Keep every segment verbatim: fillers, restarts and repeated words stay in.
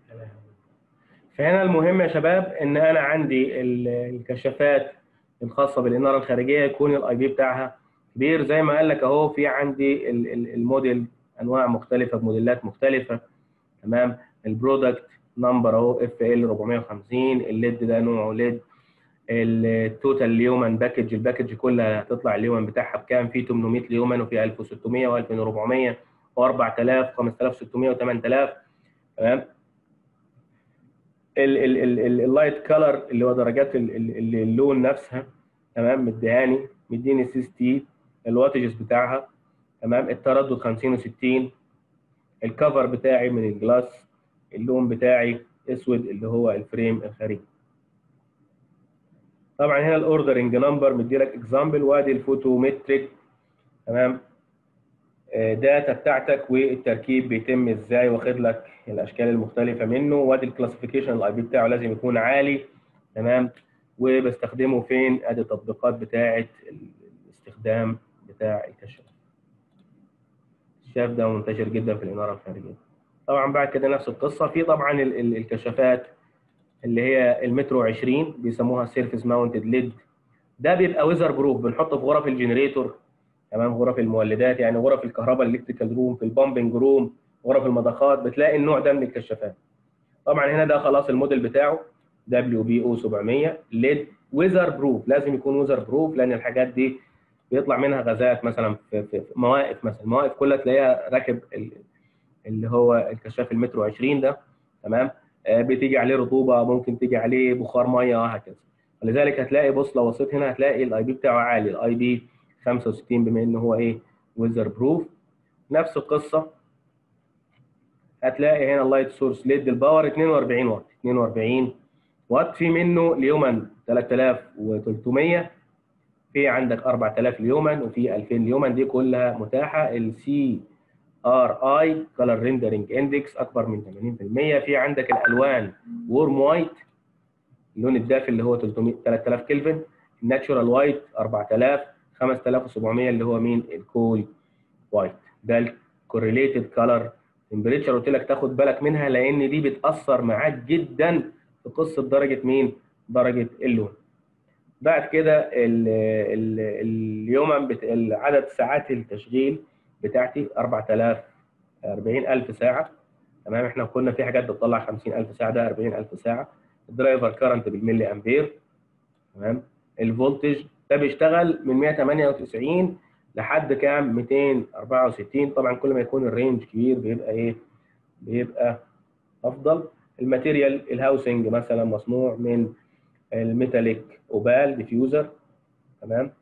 فهنا المهم يا شباب ان انا عندي ال- الكشافات الخاصه بالاناره الخارجيه يكون الاي بي بتاعها كبير، زي ما قال لك اهو. في عندي ال- ال- الموديل انواع مختلفه بموديلات مختلفه، تمام. البرودكت نمبر اهو اف ال أربعمية وخمسين، الليد ده نوعه ليد. التوتال ليومن باكج، الباكج كلها هتطلع الليومن بتاعها بكام؟ في ثمانمية ليومن، وفي ألف وستمية وألف وأربعمية و4000 وخمسة آلاف وستمية و8000، تمام. اللايت كلر اللي هو درجات ال- ال- اللون نفسها، تمام. مديهاني مديني سي اس تي الواتجز بتاعها، تمام. التردد خمسين و60. الكفر بتاعي من الجلاس، اللون بتاعي اسود اللي هو الفريم الخارجي. طبعا هنا الاوردرنج نمبر مدي لك اكزامبل، وادي الفوتومتريك، تمام. داتا بتاعتك والتركيب بيتم ازاي، واخد لك الاشكال المختلفه منه. وادي الكلاسيفيكيشن الاي بي بتاعه لازم يكون عالي، تمام. وبستخدمه فين؟ ادي التطبيقات بتاعه الاستخدام بتاع الكشاف. الكشاف ده منتشر جدا في الاناره الخارجيه. طبعا بعد كده نفس القصه في طبعا ال- ال- الكشافات اللي هي المترو عشرين، بيسموها سيرفيس ماونتد ليد. ده بيبقى ويزر بروف، بنحطه في غرف الجنريتور، تمام. غرف المولدات، يعني غرف الكهرباء الالكتريكال روم، في البامبنج روم، غرف المضخات، بتلاقي النوع ده من الكشافات. طبعا هنا ده خلاص الموديل بتاعه دبليو بي او سبعمية ليد ويزر بروف. لازم يكون ويزر بروف لان الحاجات دي بيطلع منها غازات، مثلا في, في في مواقف، مثلا المواقف كلها تلاقيها راكب ال- اللي هو الكشاف المترو عشرين ده، تمام. آه، بتيجي عليه رطوبه، ممكن تيجي عليه بخار ميه وهكذا. ولذلك هتلاقي، بص لو بصيت هنا هتلاقي الاي بي بتاعه عالي، الاي بي خمسة وستين، بما ان هو ايه؟ ويزر بروف. نفس القصه هتلاقي هنا اللايت سورس ليد الباور اتنين وأربعين واط، اتنين وأربعين واط. في منه ليومن تلاتة آلاف وتلتمية، في عندك أربعة آلاف ليومن، وفي ألفين ليومن. دي كلها متاحه. السي ار اي كلر ريندرنج اندكس اكبر من ثمانين بالمية. في عندك الالوان وورم وايت، اللون الدافئ اللي هو تلتمية تلاتة آلاف كلفن. الناتشورال وايت أربعة آلاف. خمسة آلاف وسبعمية اللي هو مين؟ الكول وايت. ده الكورليتد كلر تمبريتشر، قلت لك تاخد بالك منها لان دي بتاثر معاك جدا في قصه درجه مين؟ درجه اللون. بعد كده ال ال اليوم بت... عدد ساعات التشغيل بتاعتي أربعة آلاف، أربعين ألف ساعه، تمام. احنا كنا في حاجات بتطلع خمسين ألف ساعه، ده أربعين ألف ساعه. الدرايفر كارنت بالملي امبير، تمام. الفولتج ده بيشتغل من مية وتمانية وتسعين لحد كام؟ ميتين وأربعة وستين. طبعا كل ما يكون الرينج كبير بيبقى ايه؟ بيبقى افضل. الماتيريال الهاوسنج مثلا مصنوع من الميتاليك اوبال ديفيوزر، تمام.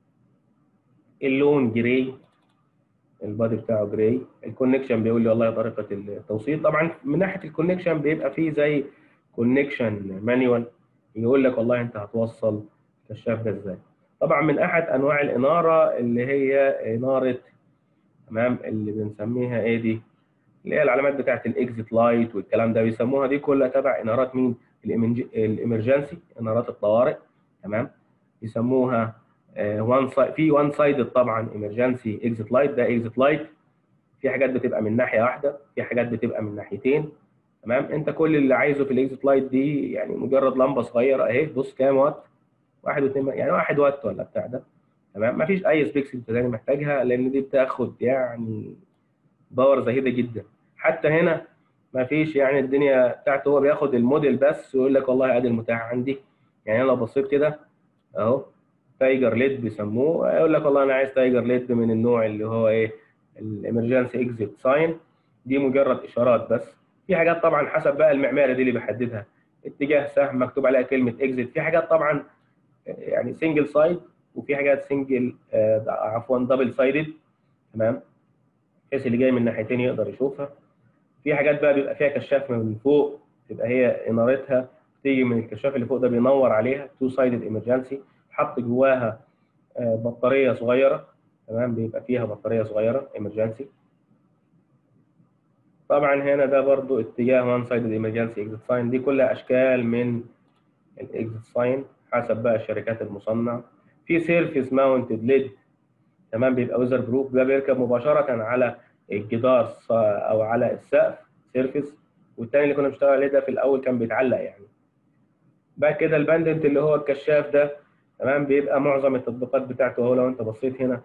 اللون جراي، البادي بتاعه جراي. الكونكشن بيقول لي والله طريقه التوصيل. طبعا من ناحيه الكونكشن بيبقى فيه زي كونكشن مانيوال، يقول لك والله انت هتوصل الكشاف ده ازاي. طبعا من احد انواع الاناره اللي هي اناره، تمام، اللي بنسميها ايه دي؟ اللي هي العلامات بتاعت الاكزيت لايت والكلام ده، بيسموها دي كلها تبع انارات مين؟ الامرجنسي، انارات الطوارئ، تمام. يسموها وان سايد، في وان سايد طبعا امرجنسي اكزيت لايت، ده اكزيت لايت. في حاجات بتبقى من ناحيه واحده، في حاجات بتبقى من ناحيتين، تمام. انت كل اللي عايزه في الاكزيت لايت دي يعني مجرد لمبه صغيره اهي، بص كام وات؟ واحد واتنين، يعني واحد وات ولا بتاع ده، تمام. مفيش اي سبيكس انت تاني محتاجها لان دي بتاخد يعني باور زهيده جدا. حتى هنا مفيش، يعني الدنيا بتاعته هو بياخد الموديل بس ويقول لك والله ادي المتاح عندي. يعني انا لو بصيت كده اهو، تايجر ليد بيسموه، يقول لك والله انا عايز تايجر ليد من النوع اللي هو ايه؟ الامرجنسي اكزيت ساين. دي مجرد اشارات بس. في حاجات طبعا حسب بقى المعماري دي اللي بيحددها، اتجاه سهم مكتوب عليها كلمه اكزيت. في حاجات طبعا يعني سنجل سايد، وفي حاجات سنجل آه عفوا دبل سايدد، تمام، بحيث اللي جاي من ناحيتين يقدر يشوفها. في حاجات بقى بيبقى فيها كشاف من فوق، تبقى هي انارتها تيجي من الكشاف اللي فوق ده بينور عليها، تو سايدد امرجنسي. حط جواها آه بطاريه صغيره، تمام، بيبقى فيها بطاريه صغيره امرجنسي. طبعا هنا ده برضو اتجاه وان سايدد امرجنسي اكزيت ساين. دي كلها اشكال من الاكزيت ساين حسب بقى الشركات المصنع. في سيرفيس ماونتد ليد، تمام، بيبقى ويزر بروف، ده بيركب مباشره على الجدار او على السقف، سيرفيس والتاني اللي كنا بنشتغل عليه ده في الاول كان بيتعلق يعني. بعد كده الباندنت اللي هو الكشاف ده، تمام، بيبقى معظم التطبيقات بتاعته اهو. لو انت بصيت هنا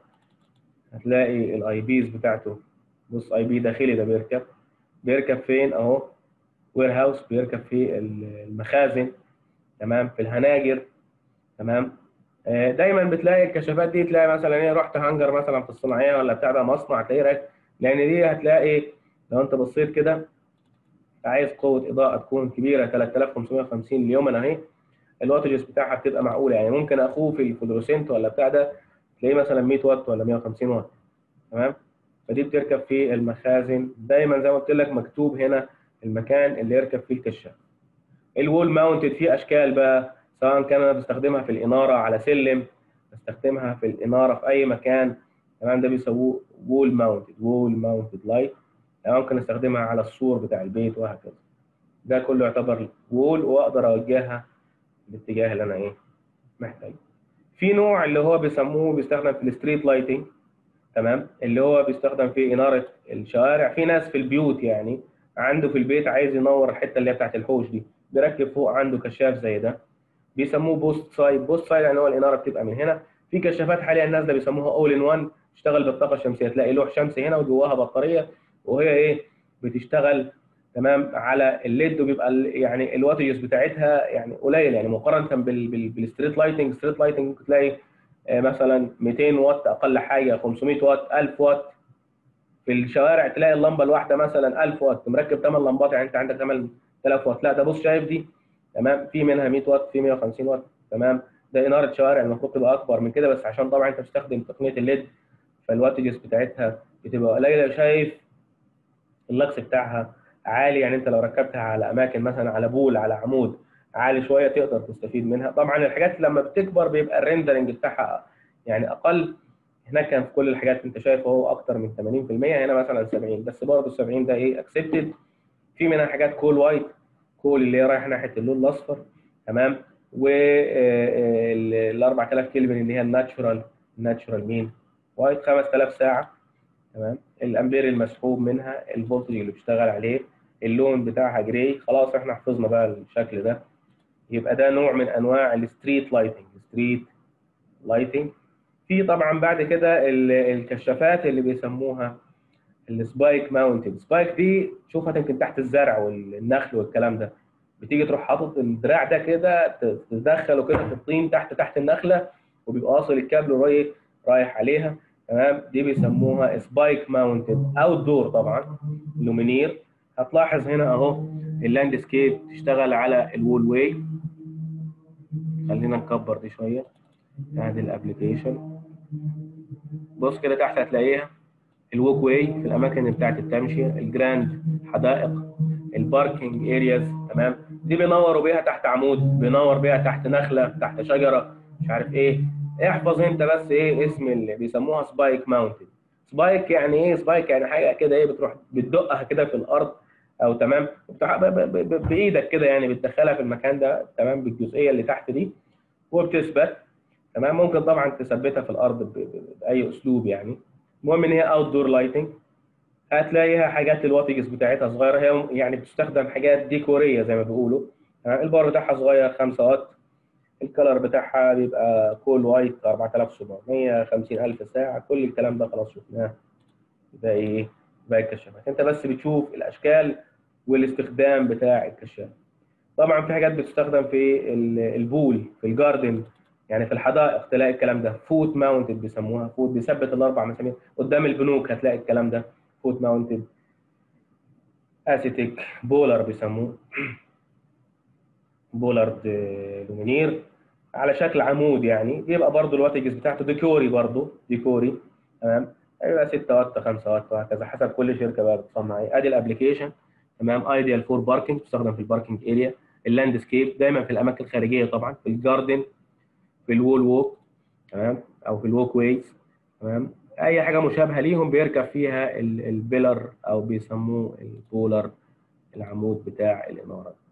هتلاقي الاي بيز بتاعته. بص اي بي داخلي ده بيركب بيركب فين اهو؟ وير هاوس، بيركب في المخازن، تمام، في الهناجر، تمام. آه، دايما بتلاقي الكشافات دي، تلاقي مثلا ايه، رحت هانجر مثلا في الصناعيه ولا بتاع ده مصنع، تلاقيه راكب، لان دي هتلاقي لو انت بصيت كده عايز قوه اضاءه تكون كبيره ثلاثة آلاف وخمسمائة وخمسين ليومن اهي، الواتجز بتاعها بتبقى معقوله يعني. ممكن اخوه في الفلوروسنت ولا بتاع ده تلاقيه مثلا مية واط ولا مية وخمسين واط، تمام. فدي بتركب في المخازن. دايما زي ما قلت لك مكتوب هنا المكان اللي يركب فيه الكشاف. الوول ماونتد فيه اشكال بقى، سواء كان انا بستخدمها في الاناره على سلم، بستخدمها في الاناره في اي مكان، تمام، ده بيسموه وول ماونتد وول ماونتد لايت. ممكن استخدمها على السور بتاع البيت وهكذا. ده كله يعتبر وول، واقدر اوجهها الاتجاه اللي انا ايه محتاجه. في نوع اللي هو بيسموه بيستخدم في الستريت لايتنج، تمام، اللي هو بيستخدم في اناره الشوارع. في ناس في البيوت يعني عنده في البيت عايز ينور الحته اللي هي بتاعت الحوش دي، بيركب فوق عنده كشاف زي ده، بيسموه بوست سايد. بوست سايد يعني هو الاناره بتبقى من هنا. في كشافات حاليا نازله بيسموها اول ان وان، تشتغل بالطاقه الشمسيه، تلاقي لوح شمسي هنا وجواها بطاريه، وهي ايه بتشتغل تمام على الليد، وبيبقى ال- يعني الواتجز بتاعتها يعني قليل يعني مقارنه بال بال بالستريت لايتنج. ستريت لايتنج ممكن تلاقي آه، مثلا مئتين واط اقل حاجه، خمسمائة واط، ألف واط. في الشوارع تلاقي اللمبه الواحده مثلا ألف واط، مركب ثمان لمبات يعني انت عندك ثمانية آلاف واط. لا ده بص شايف دي، تمام، في منها مية واط، في مية وخمسين واط، تمام. ده اناره شوارع، المفروض تبقى اكبر من كده، بس عشان طبعا انت بتستخدم تقنيه الليد فالواتجز بتاعتها بتبقى قليله. شايف اللكس بتاعها عالي، يعني انت لو ركبتها على اماكن مثلا على بول على عمود عالي شويه تقدر تستفيد منها. طبعا الحاجات لما بتكبر بيبقى الريندرنج بتاعها يعني اقل. هناك كان في كل الحاجات انت شايفه هو اكتر من ثمانين بالمئة، هنا مثلا سبعين، بس برضه سبعين ده ايه اكسبتد. في منها حاجات كول وايت، كول اللي هي رايحه ناحيه اللون الاصفر، تمام، وال أربعة آلاف كلفن اللي هي الناتشورال الناتشورال مين وايت، خمسة آلاف ساعه، تمام. الامبير المسحوب منها، الفولتج اللي بيشتغل عليه، اللون بتاعها جراي. خلاص احنا حفظنا بقى الشكل ده. يبقى ده نوع من انواع الستريت لايتنج ستريت لايتنج. في طبعا بعد كده ال- الكشافات اللي بيسموها السبايك ماونتد. سبايك دي شوفها يمكن تحت الزرع والنخل والكلام ده، بتيجي تروح حاطط الدراع ده كده، ت- تدخله كده في الطين تحت تحت النخله، وبيبقى واصل الكابل رايح رايح عليها، تمام. دي بيسموها سبايك ماونتد اوت دور طبعا لومينير. هتلاحظ هنا اهو اللاندسكيب تشتغل على الوول واي. خلينا نكبر دي شويه، ادي الابلكيشن. بص كده تحت هتلاقيها الووك واي في الاماكن بتاعت التمشيه، الجراند حدائق، الباركينج ارياز، تمام. دي بينوروا بيها تحت عمود، بينور بيها تحت نخله، تحت شجره، مش عارف ايه. احفظ انت بس ايه اسم اللي بيسموها سبايك ماونتد. سبايك يعني ايه؟ سبايك يعني حاجه كده ايه بتروح بتدقها كده في الارض، او تمام بتاع- ب- ب- ب- بايدك كده يعني بتدخلها في المكان ده، تمام، بالجزئيه اللي تحت دي، وبتثبت، تمام. ممكن طبعا تثبتها في الارض ب- ب- باي اسلوب يعني. المهم ان هي اوت دور لايتنج. هتلاقيها حاجات الواتجز بتاعتها صغيره، هي يعني بتستخدم حاجات ديكوريه زي ما بيقولوا. تمام؟ البار بتاعها صغير خمسة واط، الكلر بتاعها بيبقى كول وايت أربعة آلاف وسبعمائة، خمسين ألف ساعه، كل الكلام ده خلاص شفناه. ده ايه باقي الكشافات، انت بس بتشوف الاشكال والاستخدام بتاع الكشاف. طبعا في حاجات بتستخدم في ال- البول في الجاردن، يعني في الحدائق تلاقي الكلام ده فوت ماونتد بيسموها. فوت بيثبت الاربع مسامير. قدام البنوك هتلاقي الكلام ده فوت ماونتد. اسيتيك بولر بيسموه، بولارد آه، لومينير على شكل عمود، يعني بيبقى برضو الواتجز بتاعته ديكوري، برضو ديكوري، تمام. يبقى ستة واط خمسة واط وهكذا حسب كل شركه بقى بتصنع ايه. ادي الابلكيشن، تمام. ايديال فور باركنج، بتستخدم في الباركنج اريا، اللاندسكيب دايما في الاماكن الخارجيه طبعا، في الجاردن، في الوول ووك، تمام، او في الووك ويز، تمام. اي حاجه مشابهه ليهم بيركب فيها ال- البيلر او بيسموه البولر، العمود بتاع الاناره.